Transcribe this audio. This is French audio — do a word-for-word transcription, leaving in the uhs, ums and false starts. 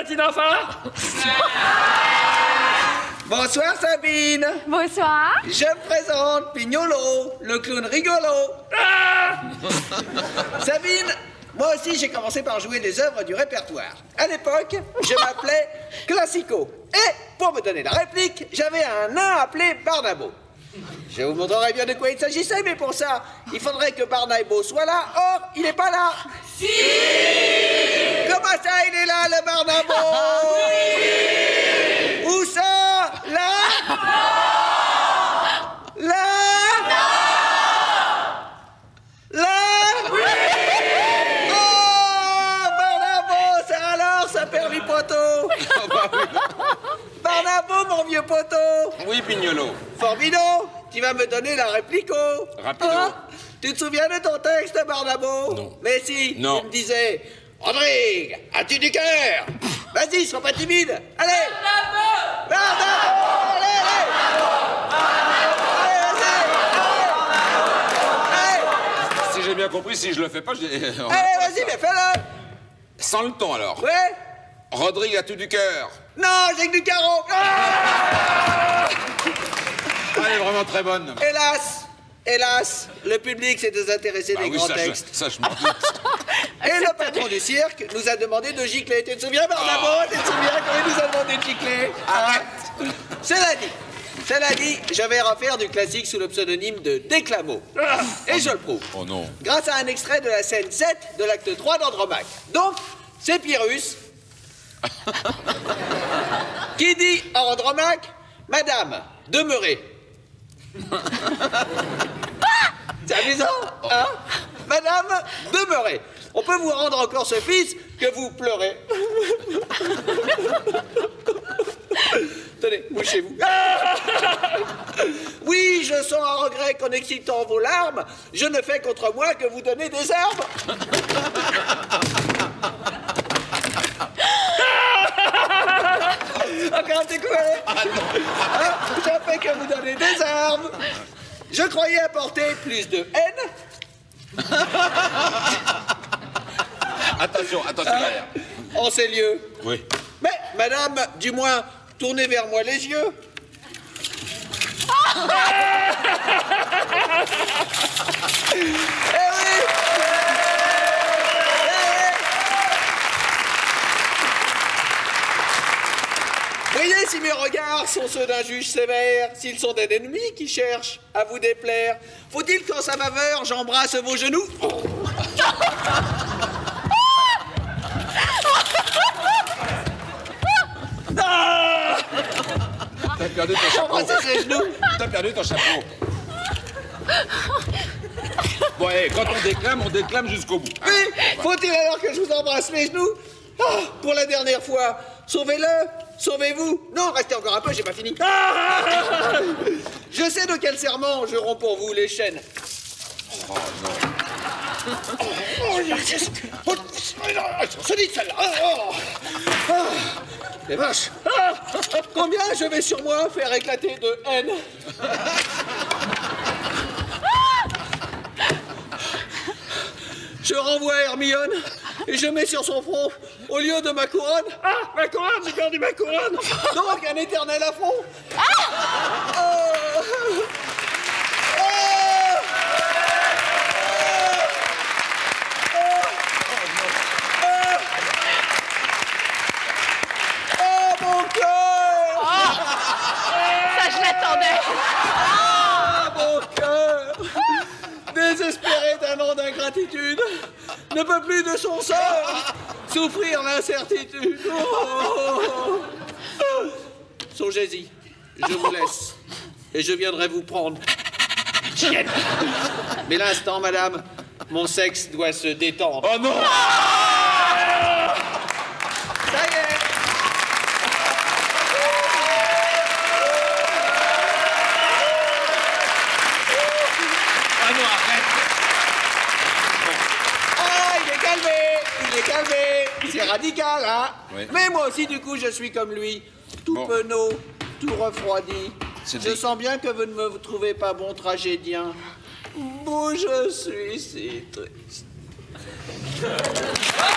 petit enfant. Bonsoir Sabine. Bonsoir. Je me présente, Pignolo, le clown rigolo. Ah! Sabine, moi aussi j'ai commencé par jouer des œuvres du répertoire. À l'époque, je m'appelais Classico. Et pour me donner la réplique, j'avais un nain appelé Barnabo. Je vous montrerai bien de quoi il s'agissait, mais pour ça, il faudrait que Barnabo soit là. Or, il n'est pas là. Si! Comment ça, il est là, le Barnabo? Oui! Où ça? Là? Là? Là? Oui! Oh, Barnabo, ça alors, ça perd les poteaux. Barnabo, mon vieux poteau. Oui, Pignolo. Forbido, tu vas me donner la réplique. Rapido. Hein? Tu te souviens de ton texte, Barnabo? Non. Mais si, Non. tu me disais, Rodrigue, as-tu du cœur? Vas-y, sois pas timide. Allez! Barnabo! Barnabo! Allez, allez! Allez, allez, allez! Si j'ai bien compris, si je le fais pas, j'ai... Allez, vas-y, mais fais-le! Sans le ton, alors. Ouais? Rodrigue, as-tu du cœur? Non, j'ai que du carreau! Ah! Elle est vraiment très bonne. Hélas! Hélas, le public s'est désintéressé Ah des oui, grands ça, textes. Je, ça, je m'en doute. Et le patron du cirque nous a demandé de gicler. Tu te souviens, Barnabo? Oh. Tu te souviens quand il nous a demandé de gicler? Arrête! Cela dit, cela dit, je vais refaire du classique sous le pseudonyme de Déclamo. Et je le prouve. Oh non. Grâce à un extrait de la scène sept de l'acte trois d'Andromaque. Donc, c'est Pyrrhus qui dit à Andromaque, Madame, demeurez. C'est amusant, hein? Madame, demeurez. On peut vous rendre encore ce fils que vous pleurez. Tenez, mouchez-vous. Oui, je sens un regret qu'en excitant vos larmes, je ne fais contre moi que vous donner des herbes. Encore un petit coup, allez. Hein? Je fais que vous donner des armes. Je croyais apporter plus de haine. Attention, attention Hein? derrière. En ces lieux. Oui. Mais, madame, du moins, tournez vers moi les yeux. Eh oui! Voyez si mes regards sont ceux d'un juge sévère, s'ils sont des ennemis qui cherchent à vous déplaire. Faut-il qu'en sa faveur, j'embrasse vos genoux? Ah! T'as perdu ton chapeau. J'embrasse ses genoux. T'as perdu ton chapeau. Bon, allez, quand on déclame, on déclame jusqu'au bout. Oui, faut-il alors que je vous embrasse les genoux? Ah, pour la dernière fois, sauvez-le, sauvez-vous. Non, restez encore un peu, j'ai pas fini. Ah, je sais de quel serment je romps pour vous les chaînes. Oh non. Oh, yes. Oh, solide celle-là. Oh, oh. Ah, les vaches. Ah, combien je vais sur moi faire éclater de haine? Je renvoie Hermione et je mets sur son front, au lieu de ma couronne... Ah, ma couronne, j'ai perdu ma couronne. Donc, un éternel affront. Ah, oh. Oh. Oh, mon cœur. Ça, je l'attendais. Ah, mon cœur, désespéré d'un an d'ingratitude, ne peut plus de son sort souffrir l'incertitude. Oh. Songez-y, je vous laisse et je viendrai vous prendre. Chienne. Mais l'instant, madame, mon sexe doit se détendre. Oh non. Ça y est. Ah non, arrête. Ah, il est calmé, il est calmé. C'est radical, hein? Oui. Mais moi aussi, du coup, je suis comme lui. Tout Bon. penaud, tout refroidi. C'est Je dit. sens bien que vous ne me trouvez pas bon tragédien. Bon, je suis si triste.